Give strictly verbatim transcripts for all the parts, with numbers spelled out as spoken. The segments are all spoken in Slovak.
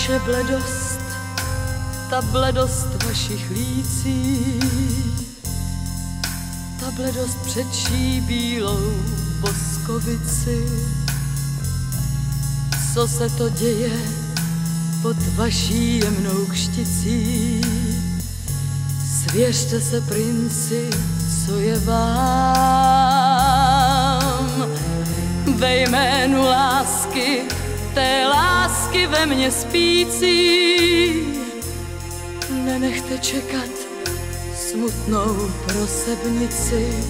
vaše bledost, ta bledost vašich lící, ta bledost předčí bílou boskovici. Co se to děje pod vaší jemnou kšticí? Svěřte se princi, co je vám. Ve jménu lásky, té lásky ve mně spící, nenechte čekat smutnou prosebnici.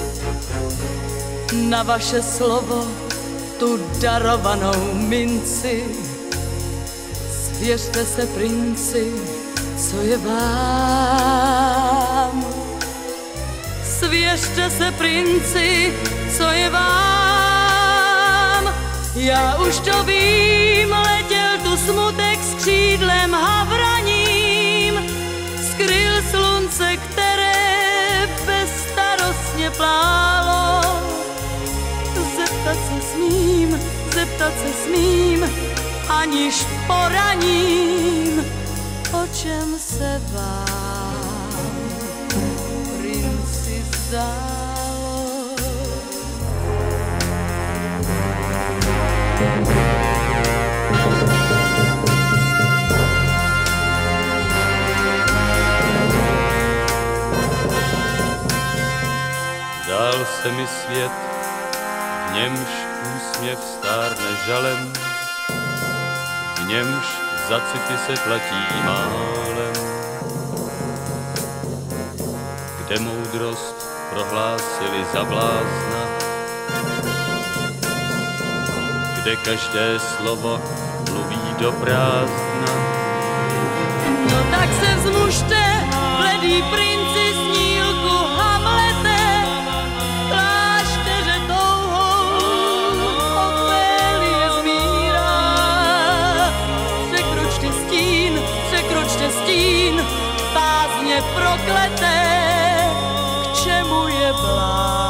Na vaše slovo, tu darovanou minci, svěřte se princi, co je vám. Svěřte se princi, co je vám. Já už to vím, letěl tu smutek s křídlem havraním, skryl slunce, které bezstarostně plálo. Zeptat se smím, zeptat se smím, aniž poraním, o čem se vám, princi, zdálo. Dál se mi svět, v němž úsměv stárne žalem, v němž za city se platí málem, kde moudrost prohlásili za blázna, kde každé slovo mluví do prázdna. No tak se vzmužte, bledý princi, snílku Hamlete, plášte, že touhou Ofélie zmírá. Překročte stín, překročte stín, bázně prokleté, k čemu je blá.